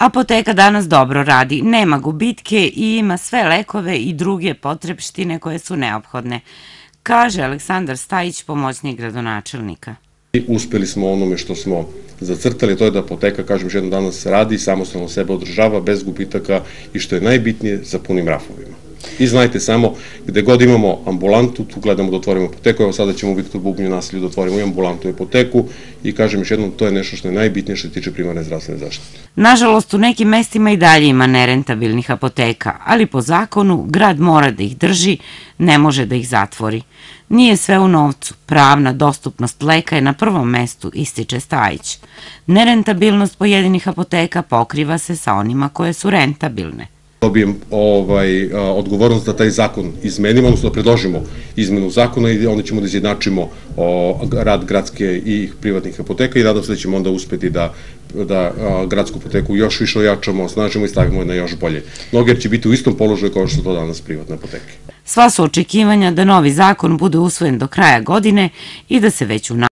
Apoteka danas dobro radi, nema gubitke i ima sve lekove i druge potrepštine koje su neophodne, kaže Aleksandar Stajić, pomoćnik gradonačelnika. Uspeli smo onome što smo zacrtali, to je da apoteka, kažem još jednom, danas radi, samostalno sebe održava, bez gubitaka i što je najbitnije, sa punim rafovima. I znajte samo, gde god imamo ambulantu, tu gledamo da otvorimo apoteku, evo sada ćemo u Viktor Bubnju naselju da otvorimo i ambulantu i apoteku i kažem još jednom, to je nešto što je najbitnije što se tiče primarne zdravstvene zaštite. Nažalost, u nekim mestima i dalje ima nerentabilnih apoteka, ali po zakonu grad mora da ih drži, ne može da ih zatvori. Nije sve u novcu, pravna dostupnost leka je na prvom mestu, ističe Stajić. Nerentabilnost pojedinih apoteka pokriva se sa onima koje su rentabilne. Dobijem odgovornost da taj zakon izmenimo, odnosno da predložimo izmenu zakona i onda ćemo da izjednačimo rad gradske i privatnih apoteka i nadam se da ćemo onda uspeti da gradsku apoteku još više ojačamo, osnažimo i stavimo na još bolje noge, jer će biti u istom položaju kao što su to danas privatne apoteke. Sva su očekivanja da novi zakon bude usvojen do kraja godine i da se već u